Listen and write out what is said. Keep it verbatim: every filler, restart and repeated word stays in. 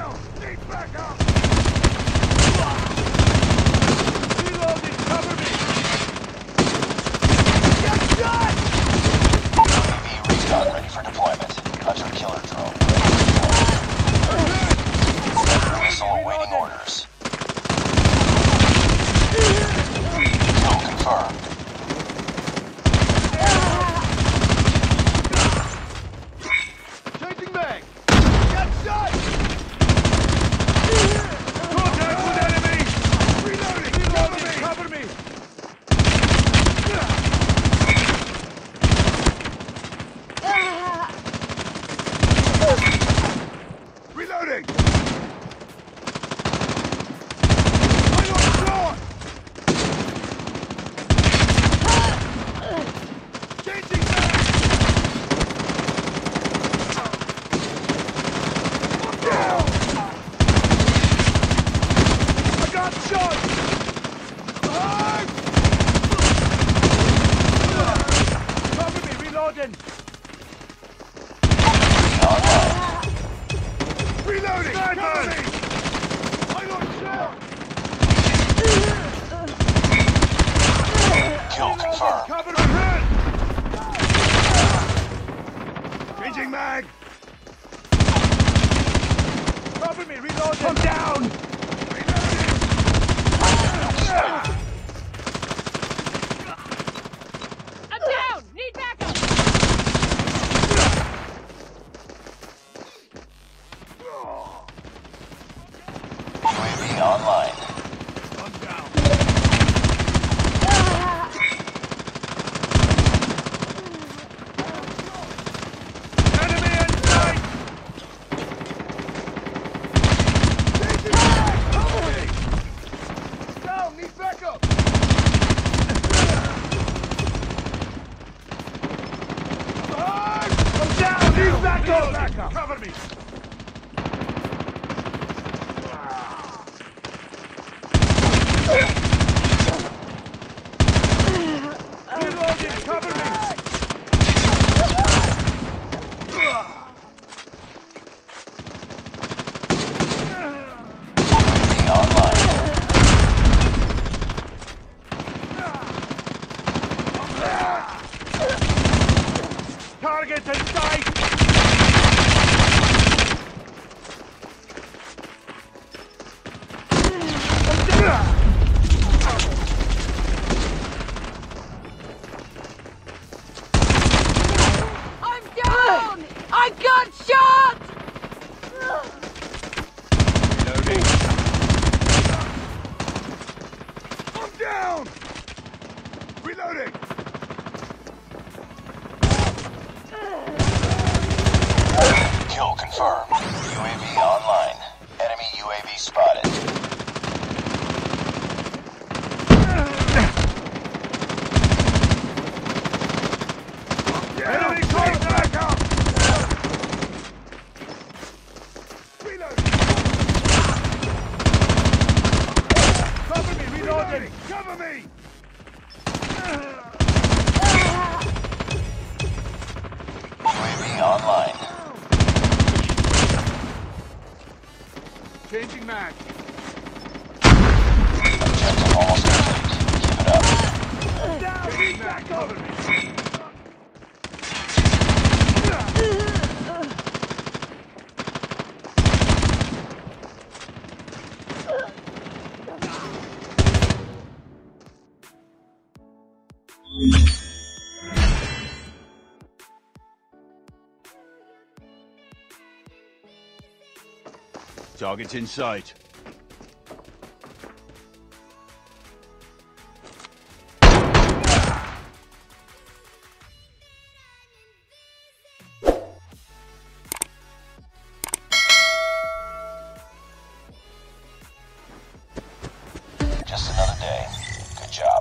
down! Need backup! Reloading! Cover me! Get shot! U A V recon ready for deployment. Hunter killer drone. Missile awaiting orders. Kill confirmed. Changing mag! Get shot! Contact with enemy! Reloading! Reloading! Cover Cover me! me! Reloading! I'm on shot! Changing mag! I'm down! I got shot! Cover me! Reloading! Reloading! Sniper! Cover me! I got shot! Kill confirmed. Cover me! Changing mag! Cover me! Reloading! I'm down! I'm down! Need backup! U A V online. I'm down. Enemy in sight! Changing mag! Cover me! Down! Need backup! I'm down! Need backup! Backup! Cover me! Reloading! Cover me! U A V online. Target in sight! I'm down! I got shot! Reloading! I'm down! Reloading! Kill confirmed. U A V online. Enemy U A V spotted. Enemy contact! Backup! Reloading! Cover me! Reloading! Cover me! U A V online. Changing mag! Objective almost complete. Keep it up. Down! Changing mag! Cover me! Target's in sight. Just another day. Good job.